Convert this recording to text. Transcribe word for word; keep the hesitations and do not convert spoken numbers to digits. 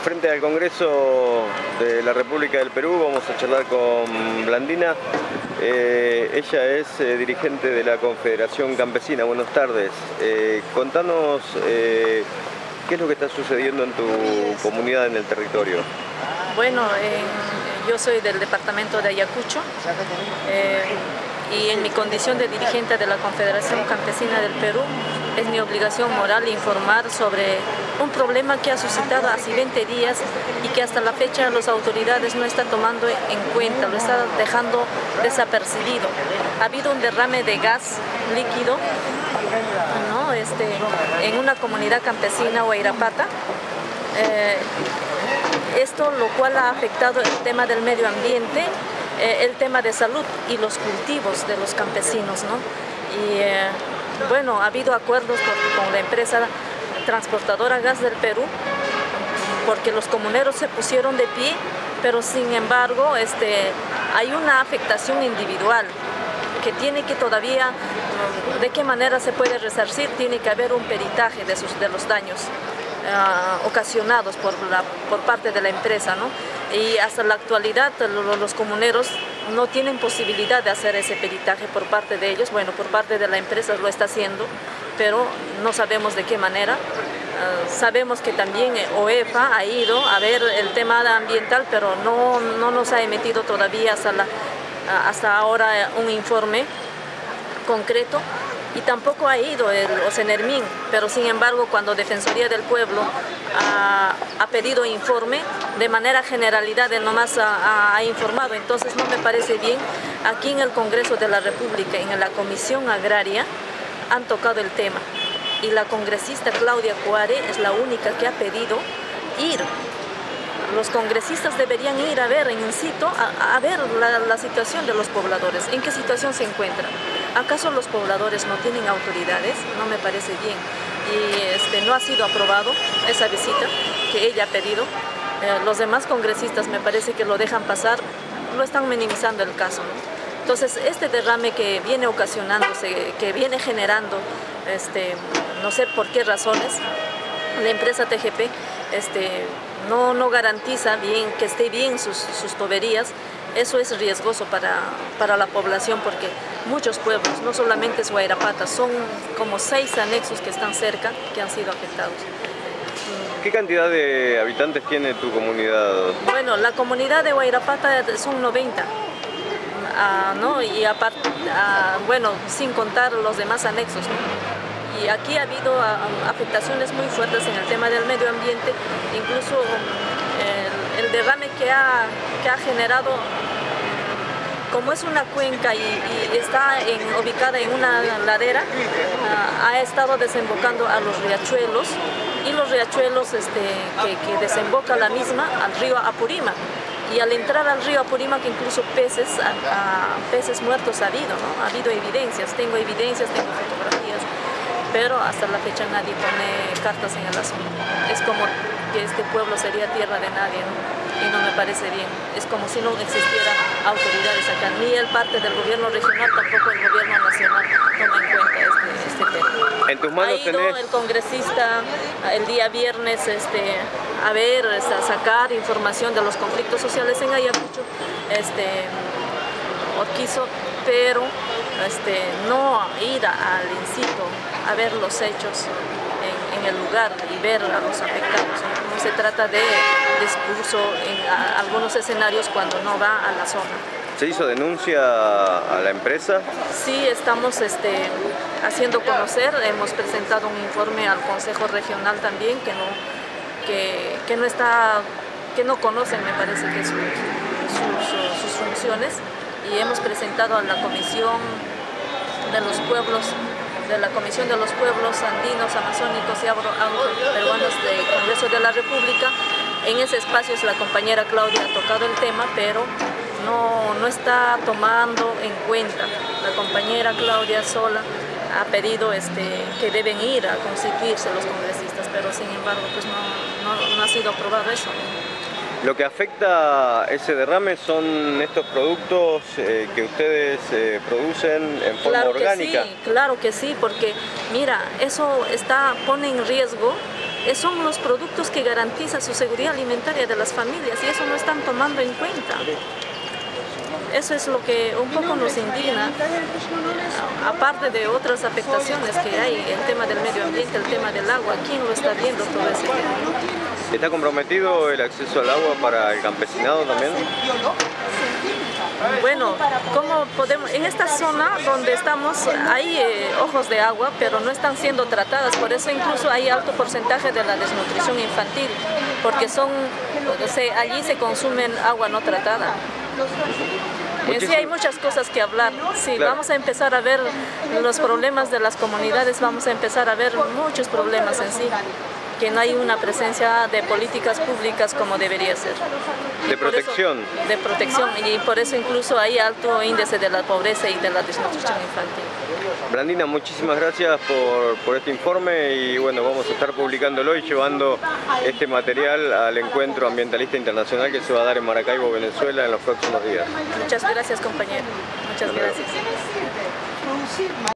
frente al Congreso de la República del Perú vamos a charlar con Blandina. Eh, ella es eh, dirigente de la Confederación Campesina. Buenas tardes. Eh, contanos eh, qué es lo que está sucediendo en tu comunidad, en el territorio. Bueno, eh, yo soy del departamento de Ayacucho eh, y en mi condición de dirigente de la Confederación Campesina del Perú es mi obligación moral informar sobre un problema que ha suscitado hace veinte días y que hasta la fecha las autoridades no están tomando en cuenta, lo están dejando desapercibido. Ha habido un derrame de gas líquido, ¿no? este, en una comunidad campesina, Huayrapata. Eh, esto lo cual ha afectado el tema del medio ambiente, eh, el tema de salud y los cultivos de los campesinos, ¿no? Y eh, bueno, ha habido acuerdos por, con la empresa transportadora Gas del Perú, porque los comuneros se pusieron de pie, pero sin embargo este, hay una afectación individual que tiene que todavía, de qué manera se puede resarcir, tiene que haber un peritaje de, sus, de los daños Uh, ocasionados por, la, por parte de la empresa, ¿no? Y hasta la actualidad los, los comuneros no tienen posibilidad de hacer ese peritaje por parte de ellos. Bueno, por parte de la empresa lo está haciendo, pero no sabemos de qué manera. Uh, sabemos que también OEFA ha ido a ver el tema ambiental, pero no, no nos ha emitido todavía hasta, la, uh, hasta ahora un informe concreto. Y tampoco ha ido el Ocenermin, pero sin embargo cuando Defensoría del Pueblo ha, ha pedido informe, de manera generalidad él nomás ha, ha informado. Entonces no me parece bien. Aquí en el Congreso de la República, en la Comisión Agraria, han tocado el tema. Y la congresista Claudia Coare es la única que ha pedido ir. Los congresistas deberían ir a ver en situ, a, a ver la, la situación de los pobladores, en qué situación se encuentran. ¿Acaso los pobladores no tienen autoridades? No me parece bien. Y este, no ha sido aprobado esa visita que ella ha pedido. Eh, los demás congresistas me parece que lo dejan pasar, lo están minimizando el caso, ¿no? Entonces, este derrame que viene ocasionándose, que viene generando, este, no sé por qué razones, la empresa T G P este, no, no garantiza bien que esté bien sus, sus tuberías. Eso es riesgoso para, para la población porque muchos pueblos, no solamente es Huayrapata, son como seis anexos que están cerca que han sido afectados. ¿Qué cantidad de habitantes tiene tu comunidad? Bueno, la comunidad de Huayrapata son noventa, uh, ¿no? Y aparte, uh, bueno, sin contar los demás anexos, ¿no? Y aquí ha habido uh, afectaciones muy fuertes en el tema del medio ambiente, incluso el, el derrame que ha, que ha generado. Como es una cuenca y, y está en, ubicada en una ladera, uh, ha estado desembocando a los riachuelos y los riachuelos este, que, que desemboca la misma al río Apurima. Y al entrar al río Apurima, que incluso peces, a, a, peces muertos ha habido, ¿no? Ha habido evidencias, tengo evidencias, tengo fotografías, pero hasta la fecha nadie pone cartas en el asunto. Es como que este pueblo sería tierra de nadie, ¿no? Y no me parece bien. Es como si no existiera autoridades acá, ni el parte del gobierno regional, tampoco el gobierno nacional toma en cuenta este, este tema. En tus manos ha ido tenés... el congresista el día viernes este, a ver, a sacar información de los conflictos sociales en Ayacucho, este, Orquizo, pero este, no ir al incito a ver los hechos en, en el lugar y ver a los afectados. No se trata de discurso en a, algunos escenarios cuando no va a la zona. ¿Se hizo denuncia a la empresa? Sí, estamos este, haciendo conocer, hemos presentado un informe al Consejo Regional también que no, que, que no está, que no conocen, me parece que su, sus, sus funciones, y hemos presentado a la Comisión de los Pueblos de la Comisión de los Pueblos Andinos, Amazónicos y Afro-Peruanos del Congreso de la República. En ese espacio la compañera Claudia ha tocado el tema, pero no, no está tomando en cuenta. La compañera Claudia sola ha pedido este, que deben ir a constituirse los congresistas, pero sin embargo pues no, no, no ha sido aprobado eso. Lo que afecta ese derrame son estos productos eh, que ustedes eh, producen en forma claro orgánica. Que sí, claro que sí, porque mira, eso está, pone en riesgo son los productos que garantizan su seguridad alimentaria de las familias y eso no están tomando en cuenta. Eso es lo que un poco nos indigna, aparte de otras afectaciones que hay, el tema del medio ambiente, el tema del agua. ¿Quién lo está viendo todo ese tema? ¿Está comprometido el acceso al agua para el campesinado también? Bueno, ¿cómo podemos? En esta zona donde estamos hay eh, ojos de agua, pero no están siendo tratadas, por eso incluso hay alto porcentaje de la desnutrición infantil, porque son, o sea, allí se consumen agua no tratada. En sí hay muchas cosas que hablar. Sí, claro. Vamos a empezar a ver los problemas de las comunidades, vamos a empezar a ver muchos problemas en sí, que no hay una presencia de políticas públicas como debería ser. De protección. Eso, de protección, y por eso incluso hay alto índice de la pobreza y de la desnutrición infantil. Blandina, muchísimas gracias por, por este informe y bueno, vamos a estar publicándolo y llevando este material al Encuentro Ambientalista Internacional que se va a dar en Maracaibo, Venezuela, en los próximos días. Muchas gracias, compañero. Muchas gracias.